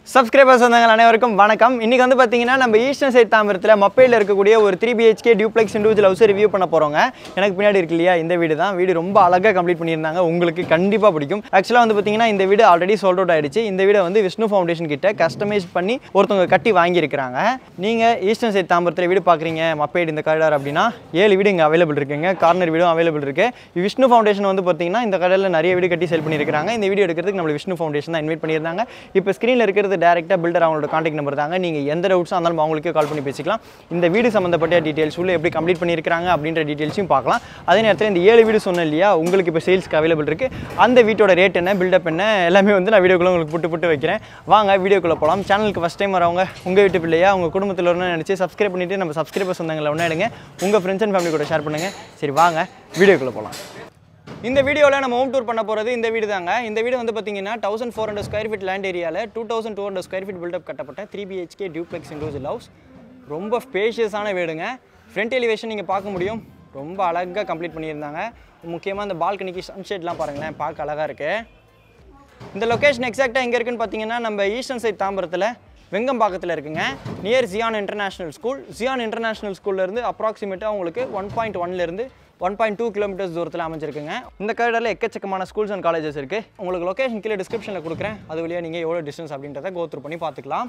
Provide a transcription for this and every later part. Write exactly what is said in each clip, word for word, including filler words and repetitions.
Subscribers வந்தவங்க அனைவருக்கும் வணக்கம். இன்னைக்கு வந்து பாத்தீங்கன்னா நம்ம ஈஸ்டர்ன் சைடு தாம்பரத்துல மப்பேடுல இருக்கக்கூடிய ஒரு three B H K duplex individual house review பண்ண போறோங்க. எனக்கு பின்னாடி இருக்கு இல்லையா இந்த வீடு தான். வீடு ரொம்ப அழகா கம்ப்ளீட் பண்ணிருந்தாங்க. உங்களுக்கு கண்டிப்பா பிடிக்கும். एक्चुअली வந்து பாத்தீங்கன்னா இந்த வீடு ஆல்ரெடி சோல்ட் அவுட் ஆயிடுச்சு. இந்த வீடை வந்து விஷ்ணு ஃபவுண்டேஷன் கிட்ட கஸ்டமைஸ் பண்ணி ஒருத்தவங்க கட்டி வாங்கி இருக்காங்க. நீங்க ஈஸ்டர்ன் சைடு தாம்பரத்துல வீடு பாக்குறீங்க மப்பேடு இந்த காரிடார் அப்படினா ஏழு வீடு இங்க அவேலபிள் இருக்குங்க. கார்னர் வீடும் அவேலபிள் இருக்கு. விஷ்ணு ஃபவுண்டேஷன் வந்து பாத்தீங்கன்னா இந்த கடையில நிறைய வீடு கட்டி சேல் பண்ணி இருக்காங்க. இந்த வீடியோ எடுக்கிறதுக்கு நம்ம விஷ்ணு ஃபவுண்டேஷன் தான் இன்வைட் பண்ணிருந்தாங்க. இப்போ ஸ்கிரீன்ல இருக்கிறது டைரக்ட்டா பில்டர் அவங்களோட கான்டாக்ட் நம்பர் தாங்க. நீங்க எந்த டவுட்ஸ் இருந்தாலும் அவங்களுக்கே கால் பண்ணி பேசிக்கலாம். இந்த வீடு சம்பந்தப்பட்ட டீடைல்ஸ் உள்ள எப்படி கம்ப்ளீட் பண்ணியிருக்காங்க அப்படின்ற டீடைல்ஸையும் பார்க்கலாம். அதே நேரத்தில் இந்த ஏழு வீடு சொன்னேன் இல்லையா உங்களுக்கு இப்போ சேல்ஸ்க்கு அவைலபிள் இருக்கு. அந்த வீட்டோட ரேட் என்ன பில்டப் என்ன எல்லாமே வந்து நான் வீடியோக்குள்ள உங்களுக்கு புட்டு புட்டு வைக்கிறேன். வாங்க வீடியோக்குள்ள போகலாம். சேனலுக்கு ஃபர்ஸ்ட் டைம் வரவங்க உங்க வீட்டு பிள்ளையா உங்க குடும்பத்தில் ஒன்று நினைச்சு சப்ஸ்கிரைப் பண்ணிட்டு நம்ம சப்ஸ்கிரைபர்ஸ் வந்தாங்களா ஒன்றா எடுங்க. உங்க ஃப்ரெண்ட்ஸ் அண்ட் ஃபேமிலி கூட ஷேர் பண்ணுங்க. சரி வாங்க வீடியோக்குள்ள போகலாம். இந்த வீடியோவில் நம்ம ஹோம் டூர் பண்ண போகிறது இந்த வீடு தாங்க. இந்த வீடு வந்து பார்த்தீங்கன்னா thousand four hundred square feet land ஏரியாவில் two thousand two hundred square feet built up கட்டப்பட்ட three B H K duplex individual house. ரொம்ப ஸ்பேஷியஸான வீடுங்க. ஃப்ரண்ட் எலிவேஷன் நீங்கள் பார்க்க முடியும். ரொம்ப அழகாக கம்ப்ளீட் பண்ணியிருந்தாங்க. முக்கியமாக இந்த பால்கனிக்கு சன்ஷேட்லாம் பாருங்களேன், பார்க்க அழகாக இருக்குது. இந்த லொக்கேஷன் எக்ஸாக்டாக எங்கே இருக்குன்னு பார்த்தீங்கன்னா நம்ம ஈஸ்டர்ன் சைட் தாம்பரத்தில் வெங்கம்பாக்கத்தில் இருக்குங்க. Near Zion international school. Zion international ஸ்கூல்லேருந்து அப்ராக்சிமேட்டாக உங்களுக்கு ஒன் பாயிண்ட் ஒன்லேருந்து ஒன் பாயிண்ட் டூ கிலோமீட்டர்ஸ் தூரத்தில் அமைஞ்சிருக்குங்க. இந்த காரிடாரில் எக்கச்சக்கமான ஸ்கூல்ஸ் அண்ட் காலேஜஸ் இருக்குது. உங்களுக்கு லொக்கேஷன் கீழே டிஸ்கிரிப்ஷனில் கொடுக்குறேன். அது வழியாக நீங்கள் எவ்வளோ டிஸ்டன்ஸ் அப்படின்றத கோ த்ரூ பண்ணி பார்த்துக்கலாம்.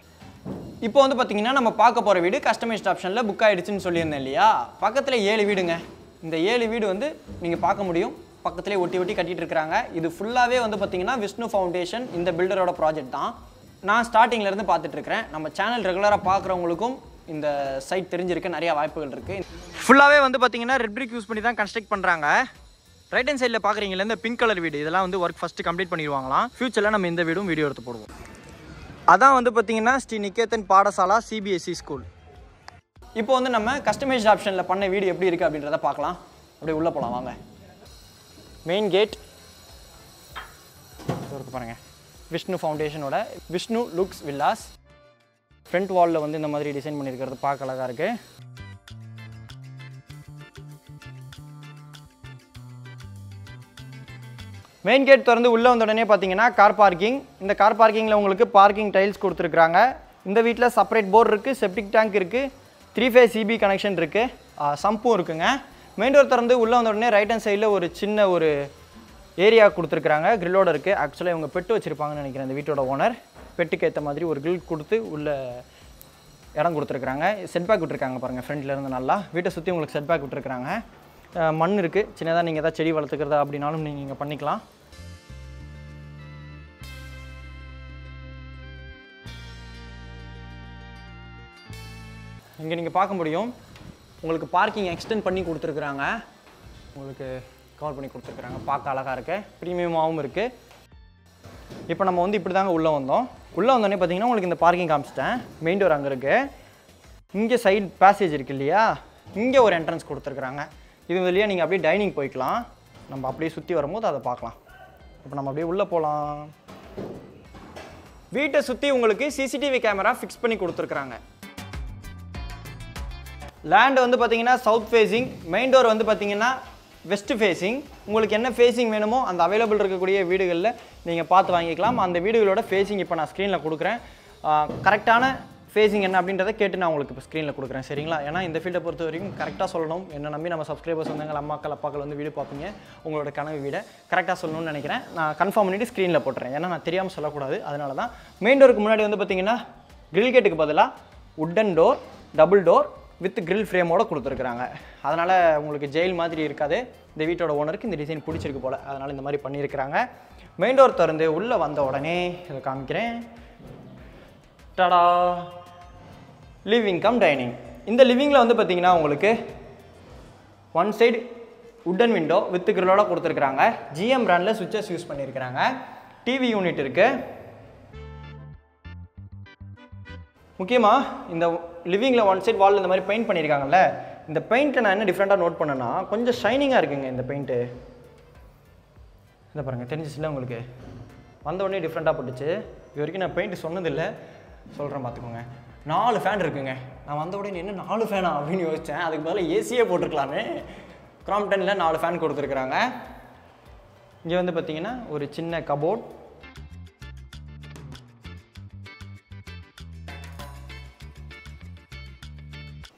இப்போ வந்து பார்த்தீங்கன்னா நம்ம பார்க்க போகிற வீடு கஸ்டமைஸ்ட் ஆப்ஷனில் புக் ஆகிடுச்சுன்னு சொல்லியிருந்தேன் இல்லையா. பக்கத்தில் ஏழு வீடுங்க. இந்த ஏழு வீடு வந்து நீங்கள் பார்க்க முடியும். பக்கத்துலேயே ஒட்டி ஒட்டி கட்டிகிட்டு இருக்கிறாங்க. இது ஃபுல்லாகவே வந்து பார்த்தீங்கன்னா விஷ்ணு ஃபவுண்டேஷன் இந்த பில்டரோட ப்ராஜெக்ட் தான். நான் ஸ்டார்டிங்லேருந்து பார்த்துட்ருக்கிறேன். நம்ம சேனல் ரெகுலராக பார்க்குறவங்களுக்கும் இந்த சைட் தெரிஞ்சிருக்க நிறைய வாய்ப்புகள் இருக்குது. ஃபுல்லாகவே வந்து பார்த்தீங்கன்னா ரெட் பிரிக் யூஸ் பண்ணி தான் கன்ஸ்ட்ரக்ட் பண்ணுறாங்க. ரைட் ஹேண்ட் சைடில் பார்க்குறீங்களா இந்த பிங்க் கலர் வீடு இதெல்லாம் வந்து ஒர்க் ஃபஸ்ட்டு கம்ப்ளீட் பண்ணிடுவாங்களாம். ஃபியூச்சரில் நம்ம இந்த வீடும் வீடியோ எடுத்து போடுவோம். அதான் வந்து பார்த்தீங்கன்னா Sri Niketan Patasala C B S E school. இப்போ வந்து நம்ம கஸ்டமைஸ்ட் ஆப்ஷனில் பண்ண வீடு எப்படி இருக்குது அப்படின்றத பார்க்கலாம். அப்படியே உள்ளே போகலாம் வாங்க. மெயின் கேட் பாருங்கள். விஷ்ணு ஃபவுண்டேஷனோட விஷ்ணு லுக்ஸ் வில்லாஸ். ஃப்ரண்ட் வாலில் வந்து இந்த மாதிரி டிசைன் பண்ணியிருக்கிறது பார்க்க அழகாக இருக்குது. மெயின் கேட் திறந்து உள்ளே வந்த உடனே பார்த்தீங்கன்னா கார் பார்க்கிங். இந்த கார் பார்க்கிங்கில் உங்களுக்கு பார்க்கிங் டைல்ஸ் கொடுத்துருக்குறாங்க. இந்த வீட்டில் செப்பரேட் போர்டு இருக்குது, செப்டிக் டேங்க் இருக்குது, த்ரீ ஃபேஸ் சிபி கனெக்ஷன் இருக்குது, சம்பும் இருக்குங்க. மெயின் டோர் திறந்து உள்ளே வந்த உடனே ரைட் ஹேண்ட் சைடில் ஒரு சின்ன ஒரு ஏரியா கொடுத்துருக்குறாங்க. கிரில்லோட இருக்குது. ஆக்சுவலாக இவங்க பெட்டு வச்சுருப்பாங்கன்னு நினைக்கிறேன் இந்த வீட்டோட ஓனர். பெட்டுக்கு ஏற்ற மாதிரி ஒரு கிரில் கொடுத்து உள்ள இடம் கொடுத்துருக்குறாங்க. செட் பேக் விட்டுருக்காங்க பாருங்கள் ஃப்ரண்ட்லேருந்து நல்லா. வீட்டை சுற்றி உங்களுக்கு செட் பேக் விட்டுருக்குறாங்க. மண் இருக்குது. சின்னதாக நீங்கள் எதாவது செடி வளர்த்துக்கிறதா அப்படின்னாலும் நீங்கள் இங்கே பண்ணிக்கலாம். இங்கே நீங்கள் பார்க்க முடியும் உங்களுக்கு பார்க்கிங் எக்ஸ்டெண்ட் பண்ணி கொடுத்துருக்குறாங்க. உங்களுக்கு கவர் பண்ணி கொடுத்துருக்குறாங்க. பார்க்க அழகாக இருக்குது. ப்ரீமியமாகவும் இருக்குது. இப்போ நம்ம வந்து இப்படி தாங்க உள்ளே வந்தோம். உள்ளே வந்தோடனே பார்த்தீங்கன்னா உங்களுக்கு இந்த பார்க்கிங் காமிச்சிட்டேன். மெயின் டோர் அங்கே இருக்குது. இங்கே சைட் பேசேஜ் இருக்குது இல்லையா, இங்கே ஒரு என்ட்ரன்ஸ் கொடுத்துருக்குறாங்க. இது வழியாக நீங்கள் அப்படியே டைனிங் போய்க்கலாம். நம்ம அப்படியே சுற்றி வரும்போது அதை பார்க்கலாம். இப்போ நம்ம அப்படியே உள்ளே போகலாம். வீட்டை சுற்றி உங்களுக்கு சிசிடிவி கேமரா ஃபிக்ஸ் பண்ணி கொடுத்துருக்குறாங்க. லேண்ட் வந்து பார்த்தீங்கன்னா சவுத் ஃபேஸிங். மெயின் டோர் வந்து பார்த்தீங்கன்னா வெஸ்ட் ஃபேஸிங். உங்களுக்கு என்ன ஃபேஸிங் வேணுமோ அந்த அவைலபிள் இருக்கக்கூடிய வீடுகளில் நீங்கள் பார்த்து வாங்கிக்கலாம். அந்த வீடுகளோட ஃபேஸிங் இப்போ நான் ஸ்க்ரீனில் கொடுக்குறேன். கரெக்டான ஃபேஸிங் என்ன அப்படின்றத கேட்டு நான் உங்களுக்கு இப்போ ஸ்க்ரீனில் கொடுக்குறேன். சரிங்களா? ஏன்னா இந்த ஃபீல்டை பொறுத்த வரைக்கும் கரெக்டாக சொல்லணும். என்ன நம்பி நம்ம சப்ஸ்கிரைபர்ஸ் வந்தாங்க அம்மாக்கள் அப்பாக்கள் வந்து வீடு பார்ப்பீங்க. உங்களோட கனவு வீடை கரெக்டாக சொல்லணும்னு நினைக்கிறேன். நான் கன்ஃபார்ம் பண்ணிவிட்டு ஸ்க்ரீனில் போட்டுறேன். ஏன்னா நான் தெரியாமல் சொல்லக்கூடாது. அதனால தான் மெயின் டோருக்கு முன்னாடி வந்து பார்த்தீங்கன்னா கிரில் கேட்டுக்கு பதிலாக wooden door double door with grill ஃப்ரேமோடு கொடுத்துருக்குறாங்க. அதனால் உங்களுக்கு ஜெயில் மாதிரி இருக்காது. இந்த வீட்டோட ஓனருக்கு இந்த டிசைன் பிடிச்சிருக்கு போல். அதனால் இந்த மாதிரி பண்ணியிருக்கிறாங்க. மெயின் டோர் திறந்து உள்ளே வந்த உடனே இதை காமிக்கிறேன். டடா லிவிங் கம் டைனிங். இந்த லிவிங்கில் வந்து பார்த்தீங்கன்னா உங்களுக்கு one side wooden window with கிரிலோட கொடுத்துருக்குறாங்க. ஜிஎம் பிராண்டில் சுவிட்சஸ் யூஸ் பண்ணியிருக்கிறாங்க. டிவி யூனிட் இருக்குது. முக்கியமாக இந்த லிவிங்கில் ஒன் சைட் வால் இந்த மாதிரி பெயிண்ட் பண்ணியிருக்காங்கல்ல, இந்த பெயிண்ட்டை நான் என்ன டிஃப்ரெண்ட்டாக நோட் பண்ணேன்னா கொஞ்சம் ஷைனிங்காக இருக்குங்க இந்த பெயிண்ட்டு. இதை பாருங்கள், தெரிஞ்சிச்சுல உங்களுக்கு. வந்த உடனே டிஃப்ரெண்ட்டாக போட்டுச்சு. இது வரைக்கும் நான் பெயிண்ட் சொன்னதில்லை, சொல்கிறேன் பார்த்துக்கோங்க. நாலு ஃபேன் இருக்குங்க. நான் வந்த உடனே என்ன நாலு ஃபேனா அப்படின்னு யோசித்தேன். அதுக்கு பதிலாக ஏசியே போட்டிருக்கலாமே. கிராம்ப்டனில் நாலு ஃபேன் கொடுத்துருக்குறாங்க. இங்கே வந்து பார்த்தீங்கன்னா ஒரு சின்ன கபோர்ட்.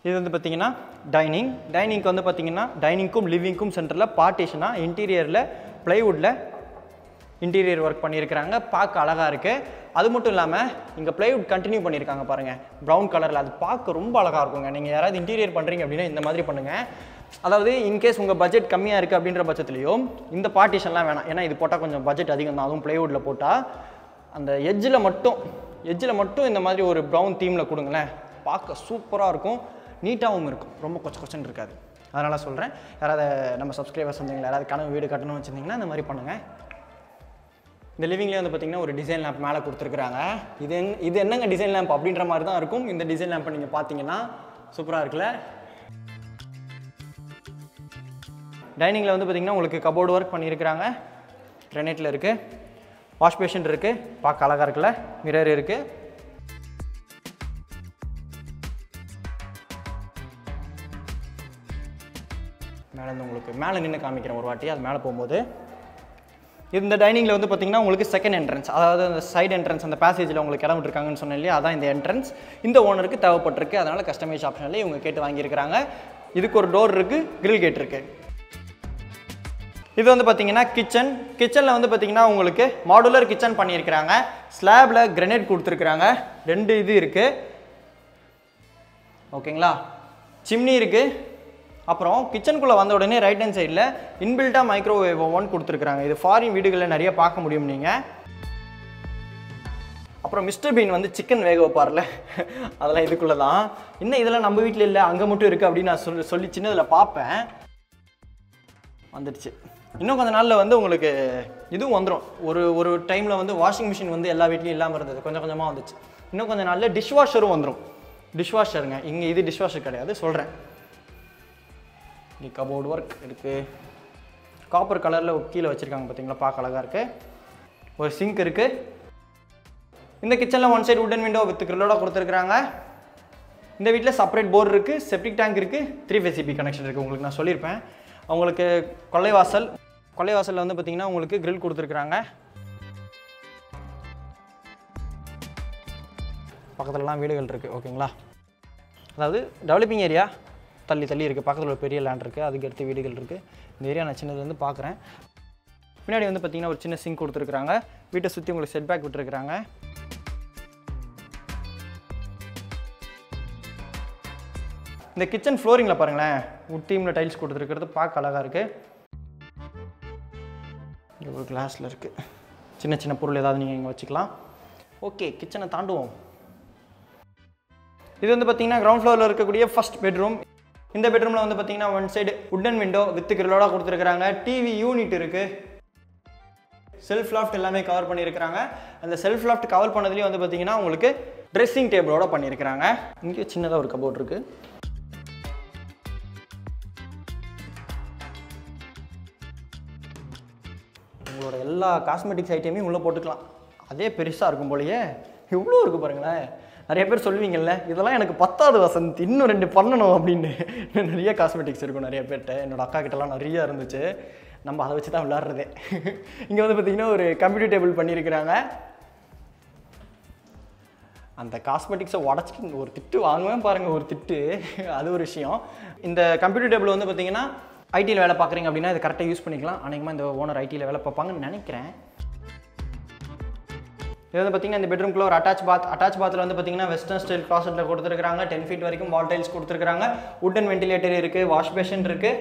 இது வந்து பார்த்தீங்கன்னா டைனிங் டைனிங்க்கு வந்து பார்த்தீங்கன்னா டைனிங்க்கும் லிவிங்க்கும் சென்டரில் பார்ட்டிஷனாக இன்டீரியரில் ப்ளைவுட்டில் இன்டீரியர் ஒர்க் பண்ணியிருக்கிறாங்க. பார்க்க அழகாக இருக்குது. அது மட்டும் இல்லாமல் இங்கே ப்ளைவுட் கண்டினியூ பண்ணியிருக்காங்க பாருங்கள், ப்ரௌன் கலரில். அது பார்க்க ரொம்ப அழகாக இருக்குங்க. நீங்கள் யாராவது இன்டீரியர் பண்ணுறீங்க அப்படின்னா இந்த மாதிரி பண்ணுங்கள். அதாவது இன்கேஸ் உங்கள் பட்ஜெட் கம்மியாக இருக்குது அப்படின்ற பட்சத்துலையும் இந்த பார்ட்டிஷன்லாம் வேணாம். ஏன்னா இது போட்டால் கொஞ்சம் பட்ஜெட் அதிகம் தான். அதுவும் ப்ளைவுட்டில் போட்டால் அந்த எட்ஜில் மட்டும் எட்ஜில் மட்டும் இந்த மாதிரி ஒரு ப்ரௌன் தீமில் கொடுங்களேன், பார்க்க சூப்பராக இருக்கும், நீட்டாகவும் இருக்கும், ரொம்ப கொச்ச கொச்சன்னு இருக்காது. அதனால் சொல்கிறேன், யாராவது நம்ம சப்ஸ்கிரைபர்ஸ் வந்தீங்களா, யாராவது கனவு வீடு கட்டணும்னு வச்சுருந்தீங்கன்னா இந்த மாதிரி பண்ணுங்கள். இந்த லிவிங்லேயே வந்து பார்த்திங்கன்னா ஒரு டிசைன் லேம்ப் மேலே கொடுத்துருக்குறாங்க. இது இது என்னங்க டிசைன் லேம்ப் அப்படின்ற மாதிரி தான் இருக்கும். இந்த டிசைன் லேம்பை நீங்கள் பார்த்தீங்கன்னா சூப்பராக இருக்குல்ல. டைனிங்கில் வந்து பார்த்திங்கன்னா உங்களுக்கு கபோர்டு ஒர்க் பண்ணியிருக்கிறாங்க. கிரானைட்டில் இருக்குது. வாஷ் பேஷன் இருக்குது, பார்க்க அழகாக இருக்குல்ல. மிரர் இருக்குது. மேலே இருந்து உங்களுக்கு மேலே நின்று காமிக்கிறேன் ஒரு வாட்டி, அது மேலே போகும்போது. இந்த டைனிங்கில் வந்து பார்த்திங்கன்னா உங்களுக்கு செகண்ட் என்ட்ரன்ஸ், அதாவது அந்த சைடு என்ட்ரன்ஸ், அந்த பேசேஜில் உங்களுக்கு இடம் விட்டுருக்காங்கன்னு சொன்னேன் இல்லையா, அதான் இந்த என்ட்ரன்ஸ். இந்த ஓனருக்கு தேவைப்பட்டிருக்கு, அதனால் கஸ்டமைஸ் ஆப்ஷனில் இவங்க கேட்டு வாங்கியிருக்கிறாங்க. இதுக்கு ஒரு டோர் இருக்குது, கிரில் கேட் இருக்குது. இது வந்து பார்த்திங்கன்னா கிச்சன். கிச்சனில் வந்து பார்த்திங்கன்னா உங்களுக்கு மாடுலர் கிச்சன் பண்ணியிருக்கிறாங்க. ஸ்லாபில் கிரனைட் கொடுத்துருக்குறாங்க. ரெண்டு இது இருக்குது, ஓகேங்களா. சிம்னி இருக்குது. அப்புறம் கிச்சனுக்குள்ளே வந்த உடனே ரைட் ஹேண்ட் சைடில் இன்பில்ட்டாக மைக்ரோவேவ் ஓவன் கொடுத்துருக்குறாங்க. இது ஃபாரின் வீடுகளில் நிறைய பார்க்க முடியும் நீங்கள். அப்புறம் மிஸ்டர் பீன் வந்து சிக்கன் வேக வைப்பார்ல, அதெல்லாம் இதுக்குள்ளே தான். இன்னும் இதெல்லாம் நம்ம வீட்டில் இல்லை, அங்கே மட்டும் இருக்குது அப்படின்னு நான் சொல்லி சொல்லி சின்னதில் பார்ப்பேன். வந்துடுச்சு. இன்னும் கொஞ்சம் நாளில் வந்து உங்களுக்கு இதுவும் வந்துடும். ஒரு ஒரு டைமில் வந்து வாஷிங் மிஷின் வந்து எல்லா வீட்லேயும் இல்லாமல் இருந்தது, கொஞ்சம் கொஞ்சமாக வந்துச்சு. இன்னும் கொஞ்சம் நாளில் டிஷ்வாஷரும் வந்துடும். டிஷ்வாஷருங்க, இங்கே இது டிஷ்வாஷர் கிடையாது, சொல்கிறேன். இங்கே கபோர்டு ஒர்க் இருக்குது. காப்பர் கலரில் கீழே வச்சுருக்காங்க பார்த்தீங்களா, பார்க்க அழகாக இருக்குது. ஒரு சிங்க் இருக்குது. இந்த கிச்சனில் one side wooden window with கிரில்லோட கொடுத்துருக்குறாங்க. இந்த வீட்டில் செப்பரேட் போர் இருக்குது, செப்டிக் டேங்க் இருக்குது, த்ரீ ஃபேஸ் சிபி கனெக்ஷன் இருக்குது. உங்களுக்கு நான் சொல்லியிருப்பேன். அவங்களுக்கு கொல்லைவாசல் கொல்லைவாசலில் வந்து பார்த்திங்கன்னா உங்களுக்கு கிரில் கொடுத்துருக்குறாங்க. பக்கத்துலலாம் வீடுகள் இருக்குது, ஓகேங்களா. அதாவது டெவலப்பிங் ஏரியா தள்ளி தள்ளி இருக்குது. பக்கத்தில் ஒரு பெரிய லேண்ட் இருக்குது, அதுக்கு அடுத்து வீடுகள் இருக்குது. இந்த ஏரியா நான் சின்னதுலேருந்து பார்க்குறேன். பின்னாடி வந்து பார்த்திங்கன்னா ஒரு சின்ன சிங்க் கொடுத்துருக்குறாங்க. வீட்டை சுற்றி உங்களுக்கு செட் பேக் விட்டுருக்குறாங்க. இந்த கிச்சன் ஃப்ளோரிங்கில் பாருங்களேன், உட் தீமில் டைல்ஸ் கொடுத்துருக்கிறது பார்க்க அழகாக இருக்குது. இங்கே ஒரு கிளாஸில் இருக்குது. சின்ன சின்ன பொருள் ஏதாவது நீங்கள் இங்கே வச்சுக்கலாம். ஓகே, கிச்சனை தாண்டுவோம். இது வந்து பார்த்திங்கன்னா கிரவுண்ட் ஃப்ளோரில் இருக்கக்கூடிய ஃபஸ்ட் பெட்ரூம். இந்த பெட்ரூமில் வந்து பார்த்திங்கன்னா one side wooden window with கிரில்லோட கொடுத்துருக்குறாங்க. டிவி யூனிட் இருக்குது. செல்ஃப் லாஃப்ட் எல்லாமே கவர் பண்ணியிருக்கிறாங்க. அந்த செல்ஃப் லாஃப்ட் கவர் பண்ணதுலேயும் வந்து பார்த்திங்கன்னா உங்களுக்கு ட்ரெஸ்ஸிங் டேபிளோட பண்ணியிருக்கிறாங்க. இங்கே சின்னதாக ஒரு கபோர்ட் இருக்குது. உங்களோட எல்லா காஸ்மெட்டிக்ஸ் ஐட்டமையும் உள்ளே போட்டுக்கலாம். அதே பெருசாக இருக்கும் போலயே, இவ்வளோ இருக்குது பாருங்களேன். நிறைய பேர் சொல்லுவீங்கல்ல, இதெல்லாம் எனக்கு பத்தாவது வசந்த், இன்னும் ரெண்டு பண்ணணும் அப்படின்னு. நிறைய காஸ்மெட்டிக்ஸ் இருக்கும் நிறைய பேர்கிட்ட. என்னோடய அக்கா கிட்டலாம் நிறையா இருந்துச்சு. நம்ம அதை வச்சு தான் விளாட்றதே. இங்கே வந்து பார்த்திங்கன்னா ஒரு கம்ப்யூட்டர் டேபிள் பண்ணியிருக்கிறாங்க. அந்த காஸ்மெட்டிக்ஸை உடச்சிட்டு ஒரு திட்டு வாங்குவேன் பாருங்கள், ஒரு திட்டு. அது ஒரு விஷயம். இந்த கம்ப்யூட்டர் டேபிள் வந்து பார்த்திங்கன்னா ஐடியில் வேலை பார்க்குறீங்க அப்படின்னா இது கரெக்டாக யூஸ் பண்ணிக்கலாம். அநேகமாக இந்த ஓனர் ஐடியில் வேலை பார்ப்பாங்கன்னு நினைக்கிறேன். இது வந்து பார்த்திங்கன்னா இந்த பெட்ரூம்குள்ள ஒரு அட்டாச் பாத். அட்டாச் பாத்தில் வந்து பார்த்திங்கன்னா வெஸ்டர்ன் ஸ்டைல் கிளாசெட்டில் கொடுத்துருக்காங்க. டென் ஃபீட் வரைக்கும் வால் டைல்ஸ் கொடுத்துருக்காங்க. உட்டன் வென்டிலேட்டர் இருக்குது, வாஷ் பேஷன் இருக்குது,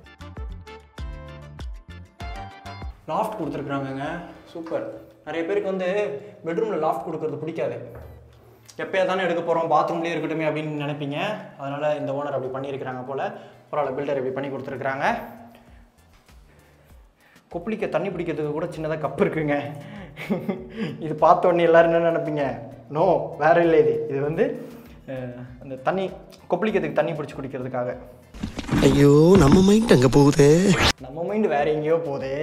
லாஃப்ட் கொடுத்துருக்குறாங்கங்க. சூப்பர். நிறைய பேருக்கு வந்து பெட்ரூமில் லாஃப்ட் கொடுக்குறது பிடிக்காது. எப்போயா தானே எடுக்க போகிறோம், பாத்ரூம்லேயே இருக்கட்டுமே அப்படின்னு நினைப்பீங்க. அதனால் இந்த ஓனர் அப்படி பண்ணியிருக்கிறாங்க போல். பரவாயில்ல, பில்டர் இப்படி பண்ணி கொடுத்துருக்குறாங்க. கொப்பளிக்க தண்ணி பிடிக்கிறதுக்கு கூட சின்னதாக கப் இருக்குங்க. இது பார்த்தோன்னே எல்லோரும் என்ன நினைப்பீங்க? நோ, வேறு இல்லை. இது இது வந்து அந்த தண்ணி கொப்பளிக்கிறதுக்கு தண்ணி பிடிச்சி குடிக்கிறதுக்காக. ஐயோ, நம்ம மைண்ட் அங்கே போகுது. நம்ம மைண்டு வேறு எங்கேயோ போகுது.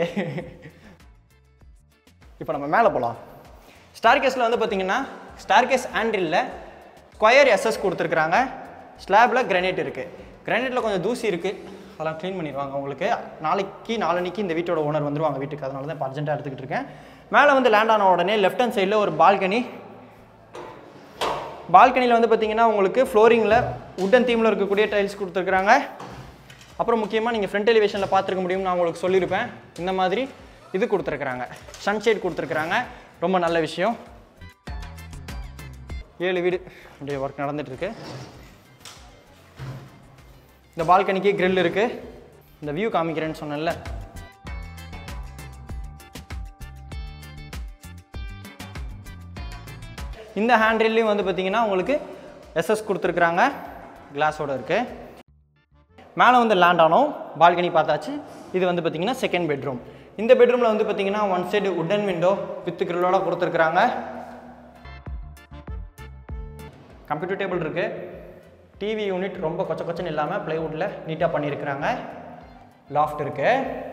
இப்போ நம்ம மேலே போகலாம். ஸ்டார்கேஸில் வந்து பார்த்தீங்கன்னா ஸ்டார்கேஸ் ஹேண்டிலில் ஸ்கொயர் எஸ்எஸ் கொடுத்துருக்குறாங்க. ஸ்லாபில் கிரானைட் இருக்குது. கிரானைட்டில் கொஞ்சம் தூசி இருக்குது, அதெல்லாம் க்ளீன் பண்ணிடுவாங்க உங்களுக்கு. நாளைக்கு நாளன்னைக்கு இந்த வீட்டோட ஓனர் வந்துடுவாங்க வீட்டுக்கு. அதனால தான் இப்போ அர்ஜென்ட்டாக எடுத்துக்கிட்டு இருக்கேன். மேலே வந்து லேண்ட் ஆன உடனே லெஃப்ட் ஹேண்ட் சைடில் ஒரு பால்கனி. பால்கனியில் வந்து பார்த்தீங்கன்னா உங்களுக்கு ஃப்ளோரிங்கில் உட்டன் தீமில் இருக்கக்கூடிய டைல்ஸ் கொடுத்துருக்குறாங்க. அப்புறம் முக்கியமாக நீங்கள் ஃப்ரண்ட் எலிவேஷனில் பார்த்துருக்க முடியும், நான் உங்களுக்கு சொல்லியிருப்பேன். இந்த மாதிரி இது கொடுத்துருக்குறாங்க, சன்ஷேட் கொடுத்துருக்குறாங்க. ரொம்ப நல்ல விஷயம். ஏழு வீடு அப்படியே ஒர்க் நடந்துகிட்ருக்கு. இந்த பால்கனிக்கு கிரில் இருக்குது. இந்த வியூ காமிக்கிறேன்னு சொன்னேன்ல, இந்த ஹேண்ட்ரில்லையும் வந்து பார்த்தீங்கன்னா உங்களுக்கு எஸ்எஸ் கொடுத்துருக்குறாங்க, கிளாஸோடு இருக்குது. மேலே வந்து லேண்ட் ஆனோம், பால்கனி பார்த்தாச்சு. இது வந்து பார்த்தீங்கன்னா செகண்ட் பெட்ரூம். இந்த பெட்ரூமில் வந்து பார்த்தீங்கன்னா one side wooden window with கிரில்லோட கொடுத்துருக்குறாங்க. கம்ப்யூட்டர் டேபிள் இருக்குது. டிவி யூனிட் ரொம்ப கொச்ச கொச்சன்னு இல்லாமல் ப்ளைவுட்டில் நீட்டாக பண்ணியிருக்கிறாங்க. லாஃப்ட் இருக்குது.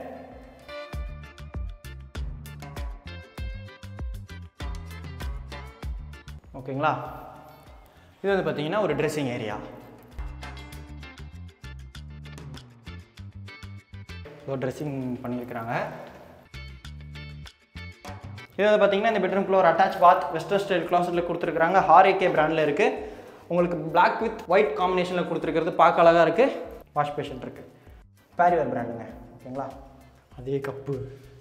ஓகேங்களா. இது வந்து பார்த்தீங்கன்னா ஒரு ட்ரெஸ்ஸிங் ஏரியா. ஒரு ட்ரெஸ்ஸிங் பண்ணியிருக்கிறாங்க. இது வந்து பார்த்தீங்கன்னா இந்த பெட்ரூம்குள்ள ஒரு அட்டாச் பாத் வெஸ்டர்ன் ஸ்டைல் க்ளாசெட்டில் கொடுத்துருக்குறாங்க. ஹார்ஏகே பிராண்டில் இருக்குது. உங்களுக்கு பிளாக் வித் ஒயிட் காம்பினேஷனில் கொடுத்துருக்கிறது பார்க்க அழகாக இருக்குது. வாஷ் பேஷன் இருக்குது. பேரிவர் பிராண்டுங்க. ஓகேங்களா. அதே கப்பு.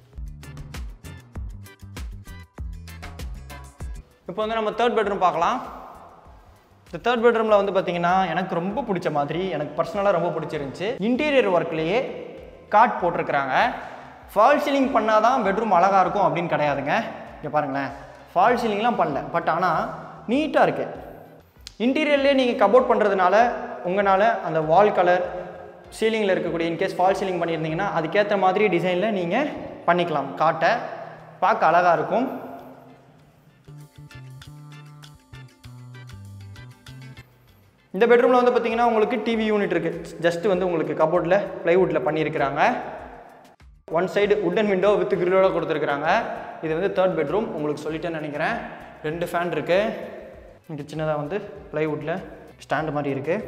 இப்போ வந்து நம்ம தேர்ட் பெட்ரூம் பார்க்கலாம். இந்த தேர்ட் பெட்ரூமில் வந்து பார்த்தீங்கன்னா எனக்கு ரொம்ப பிடிச்ச மாதிரி, எனக்கு பர்சனலாக ரொம்ப பிடிச்சிருந்துச்சு. இன்டீரியர் ஒர்க்லேயே காட் போட்டிருக்கிறாங்க. ஃபால் சீலிங் பண்ணால் தான் பெட்ரூம் அழகாக இருக்கும் அப்படின்னு கிடையாதுங்க. இங்கே பாருங்களேன், ஃபால் சீலிங்லாம் பண்ணல, பட் ஆனால் நீட்டாக இருக்குது. இன்டீரியர்லேயே நீங்கள் கபோர்ட் பண்ணுறதுனால உங்களால் அந்த வால் கலர் சீலிங்கில் இருக்கக்கூடிய இன்கேஸ் ஃபால் சீலிங் பண்ணியிருந்தீங்கன்னா அதுக்கேற்ற மாதிரி டிசைனில் நீங்கள் பண்ணிக்கலாம். காட்டை பார்க்க அழகாக இருக்கும். இந்த பெட்ரூமில் வந்து பார்த்தீங்கன்னா உங்களுக்கு டிவி யூனிட் இருக்குது. ஜஸ்ட் வந்து உங்களுக்கு கபோர்டில் ப்ளைவுட்டில் பண்ணியிருக்கிறாங்க. One side wooden window with கிரில்லோட கொடுத்துருக்குறாங்க. இது வந்து தேர்ட் பெட்ரூம். உங்களுக்கு சொல்லிட்டேன்னு நினைக்கிறேன். ரெண்டு ஃபேன் இருக்குது. இங்கே சின்னதாக வந்து ப்ளைவுட்டில் ஸ்டாண்டு மாதிரி இருக்குது.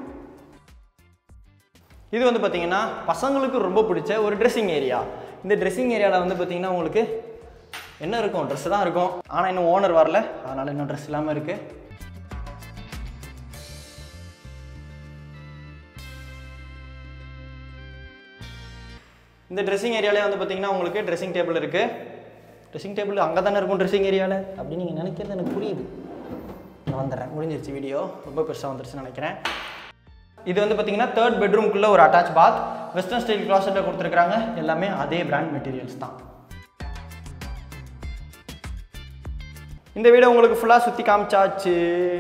இது வந்து பார்த்தீங்கன்னா பசங்களுக்கு ரொம்ப பிடிச்ச ஒரு ட்ரெஸ்ஸிங் ஏரியா. இந்த ட்ரெஸ்ஸிங் ஏரியாவில் வந்து பார்த்தீங்கன்னா உங்களுக்கு என்ன இருக்கும், ட்ரெஸ்ஸு தான் இருக்கும். ஆனால் இன்னும் ஓனர் வரல, அதனால் இன்னும் ட்ரெஸ் இல்லாமல் இருக்குது. இந்த ட்ரெஸ்ஸிங் ஏரியாவிலே வந்து பார்த்தீங்கன்னா உங்களுக்கு ட்ரெஸ்ஸிங் டேபிள் இருக்குது. ட்ரெஸ்ஸிங் டேபிள் அங்கே தானே இருக்கும் ட்ரெஸ்ஸிங் ஏரியாவில் அப்படின்னு நீங்கள் நினைக்கிறது எனக்கு புரியுது. நான் வந்துடுறேன், முடிஞ்சிருச்சு. வீடியோ ரொம்ப பெருசாக வந்துருச்சுன்னு நினைக்கிறேன். இது வந்து பார்த்தீங்கன்னா தேர்ட் பெட்ரூம்குள்ளே ஒரு அட்டாச் பாத் வெஸ்டர்ன் ஸ்டைல் க்ளாசெட்டில் கொடுத்துருக்குறாங்க. எல்லாமே அதே பிராண்ட் மெட்டீரியல்ஸ் தான். இந்த வீடியோ உங்களுக்கு ஃபுல்லாக சுற்றி காமிச்சாச்சு.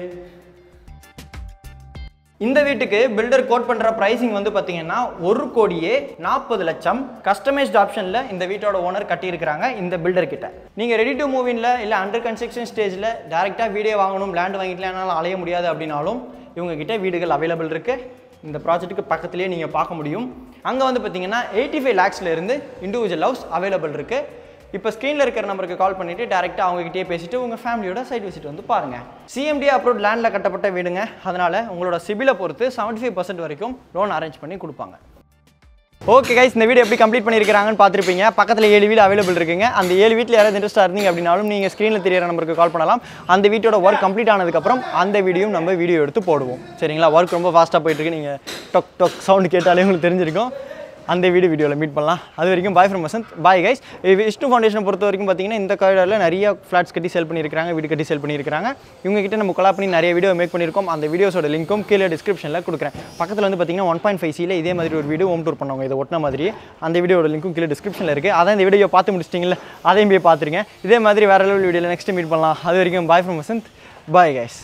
இந்த வீட்டுக்கு பில்டர் கோட் பண்ணுற ப்ரைஸிங் வந்து பார்த்தீங்கன்னா ஒரு கோடியே நாற்பது லட்சம் கஸ்டமைஸ்ட் ஆப்ஷனில் இந்த வீட்டோட ஓனர் கட்டியிருக்கிறாங்க இந்த பில்டர் கிட்ட. நீங்கள் ரெடி டு மூவ் இன்ல இல்லை அண்டர் கன்ஸ்ட்ரக்ஷன் ஸ்டேஜில் டேரெக்டாக வீடே வாங்கணும், லேண்ட் வாங்கிக்கலாம், என்னால் அலைய முடியாது அப்படின்னாலும் இவங்க கிட்ட வீடுகள் அவைலபிள் இருக்குது. இந்த ப்ராஜெக்ட்டுக்கு பக்கத்துலேயே நீங்கள் பார்க்க முடியும். அங்கே வந்து பார்த்தீங்கன்னா எயிட்டி ஃபைவ் லேக்ஸில் இருந்து இண்டிவிஜுவல் ஹவுஸ் அவைலபிள் இருக்குது. இப்போ ஸ்க்ரீனில் இருக்கிற நம்பருக்கு கால் பண்ணிவிட்டு டேரெக்டாக அவங்ககிட்டயே பேசிவிட்டு உங்கள் ஃபேமிலியோட சைட் விசிட் வந்து பாருங்கள். சிஎம்டி அப்ரூவ்ட் லேண்டில் கட்டப்பட்ட வீடுங்க. அதனால் உங்களோட சிபிலை பொறுத்து செவன்ட்டி ஃபைவ் பர்சன்ட் வரைக்கும் லோன் அரேஞ்ச் பண்ணி கொடுப்பாங்க. ஓகே கைஸ், இந்த வீடியோ எப்படி கம்ப்ளீட் பண்ணியிருக்காங்கன்னு பார்த்துருப்பீங்க. பக்கத்தில் ஏழு வீடு அவைலபிள் இருக்குங்க. அந்த ஏழு வீட்டில் யாராவது இன்ட்ரெஸ்ட்டாக இருந்தீங்க அப்படின்னாலும் நீங்கள் ஸ்க்ரீனில் தெரியிற நம்பருக்கு கால் பண்ணலாம். அந்த வீட்டோட ஒர்க் கம்ப்ளீட் ஆனதுக்கப்புறம் அந்த வீடியோ நம்ம வீடியோ எடுத்து போடுவோம். சரிங்களா. ஒர்க் ரொம்ப ஃபாஸ்ட்டாக போயிட்டுருக்கு. நீங்கள் டொக் டொக் சவுண்டு கேட்டாலே உங்களுக்கு தெரிஞ்சிருக்கும். அந்த வீடியோ வீடியோவில் மீட் பண்ணலாம். அது வரைக்கும் bye from Vasanth. Bye guys. Vishnu foundation பொறுத்த வரைக்கும் பார்த்தீங்கன்னா இந்த காரிடாரில் நிறைய ஃப்ளாட்ஸ் கட்டி சேல் பண்ணியிருக்காங்க, வீடு கட்டி சேல் பண்ணியிருக்காங்க. இவங்க கிட்ட நம்ம கொலா பண்ணி நிறைய வீடியோ மேக் பண்ணியிருக்கோம். அந்த வீடியோஸோட லிங்க்கும் கீழே டிஸ்கிரிப்ஷனில் கொடுக்குறேன். பக்கத்தில் வந்து பார்த்தீங்கன்னா ஒன் பாயிண்ட் ஃபைவ் சியில் இதே மாதிரி ஒரு வீடியோ ஹோம் டூர் பண்ணுவாங்க, இதை ஒட்டின மாதிரி. அந்த வீடியோட லிங்க்கும் கீழே டிஸ்கிரிப்ஷனில் இருக்குது. அதான் இந்த வீடியோ பார்த்து முடிச்சிட்டிங்களா, அதையும் போய் பார்த்துருங்க. இதே மாதிரி வேறு லெவல் வீடியோவில் நெக்ஸ்ட் மீட் பண்ணலாம். அது வரைக்கும் bye from Vasanth. Bye guys.